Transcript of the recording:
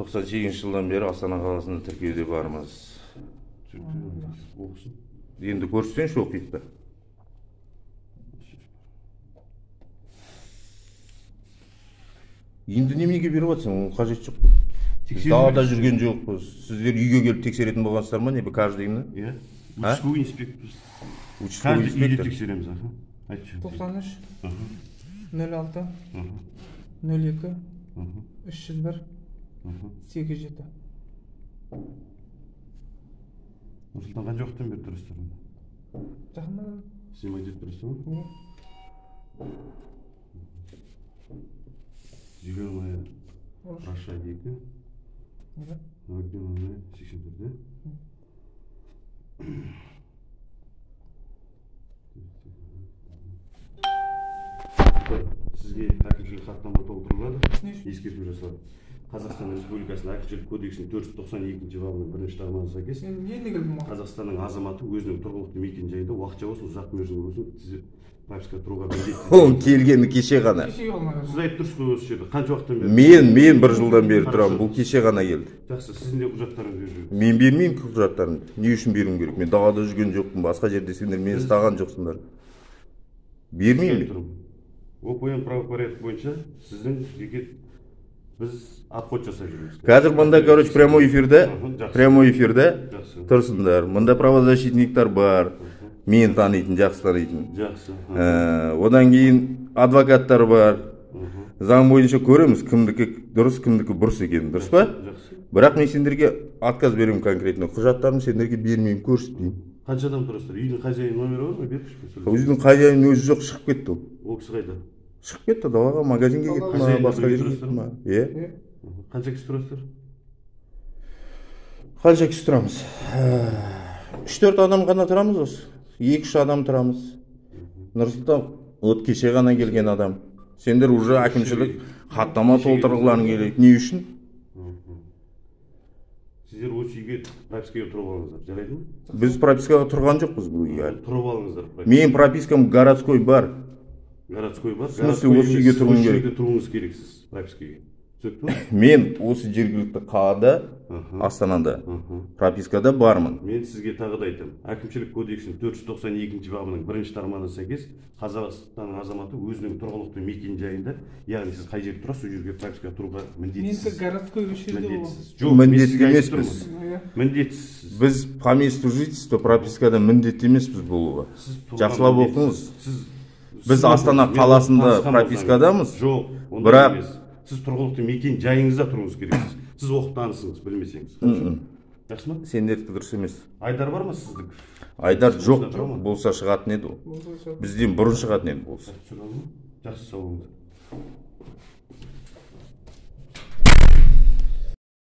98 жылдан бері Астана қаласында тіркеуде бармыз. Енді көрсетсеңші оқиды да. Енді немеге беріп жатсың, оның қажет жоқ. Далада жүрген жоқпыз. Сіздер үйге келіп тексеретін болғансыздар ма, не каждыйны? Иә. Участковый инспектор. Участковый инспектор. Тексереміз, айтшы. 93 06 02 301 87. Нұрсұлтан қанша уақыттан бері тұрсыздар? Жақында снимать етіп тұрсыз ба? Зеленая Раша 2 Зеленая 84-де. Сізге әкімшілік хаттама толтырылады, ескерту жасалады. Қазақстан Республикасының әкімшілік кодексінің 492 бабының 1-ші тармағына сәйкес Қазақстанның азаматы өзінің тұрғылықты мекен-жайында уақытша болсын, ұзақ мерзімге болсын пропискаға тұруға міндетті. Ол келгені кеше ғана. Сіз айтып тұрсыз ғой осы жерде. Қанша уақыттан бері? Мен 1 жылдан бері тұрамын. Бұл кеше ғана келді. Жақсы, сіздің де құжаттарыңыз беріп. Мен бермеймін құжаттарымды. Не үшін беруім керек? Мен далада жүрген жоқпын, басқа жерде сендер мені ұстаған жоқсыңдар. Бермеймін. ОПМ правопорядок бойынша сіздің жеке біз отход жасап жүрміз. Қазір мында, короче, прямой эфирде тұрсыңдар. Мында правозащитниктар бар. Мен танитын, жақсы танитын. Жақсы. Одан кейін адвокаттар бар. Заң бойынша көреміз, кімдікі дұрыс, кімдікі бұрыс екенін, дұрыс па? Бірақ мен сендерге отказ беремін конкретно. Құжаттарымды сендерге бермеймін, көрсетпеймін. Қанша адам тұрасыздар? Үйдің хозяйын номері бар ма? Беріңізші. Үйдің хозяйын өзі жоқ, шығып кетті. Ол кісі қайда? Шығып кетті, далаға, магазинге кетті ма, басқа жерге кетті ма? Қанша кісі тұрасыздар? Қанша кісі тұрамыз? 3-4 адам ғана тұрамыз осы. 2-3 адам тұрамыз. Нұрсұлтан, от кеше ғана келген адам. Сендер уже әкімшілік хаттама толтырғыларың керек. Не үшін? Сіздер осы үйге пропискаға тұрып алыңыздар, жарайды ма? Біз пропискаға тұрған жоқпыз бұл үйге. Тұрып алыңыздар. Мен пропискам городской бар. Городской бар? В смысле, осы үйге тұруым керек. Осы үйге тұруыңыз керексіз пропискаға. Мен осы жергілікті қалада, Астанада, пропискада бармын. Мен сізге тағы да айтамын. Әкімшілік кодексінің 492 бабының 1-ші тармағына сәйкес Қазақстанның азаматы өзінің тұрғылықты мекен-жайында, яғни сіз қай жерде тұрасыз, сол жерге пропискаға тұруға міндеттісіз. Мен городской көшеде жоқ, міндетті емеспіз. Міндетсіз. Біз по месту жительства пропискада міндетті емеспіз болуға. Жақсылап оқыңыз. Біз Астана қаласында пропискадамыз. Жоқ, бірақ сіз тұрғылықты мекен жайыңызда тұруыңыз керексіз. Сіз оқытанысыңыз, білмесеңіз. Жақсы ма? Сендердікі дұрыс емес. Айдар бар ма сіздің? Айдар жоқ, болса шығатын еді ол. Бізден бұрын шығатын еді болса. Жақсы, сау болыңыз.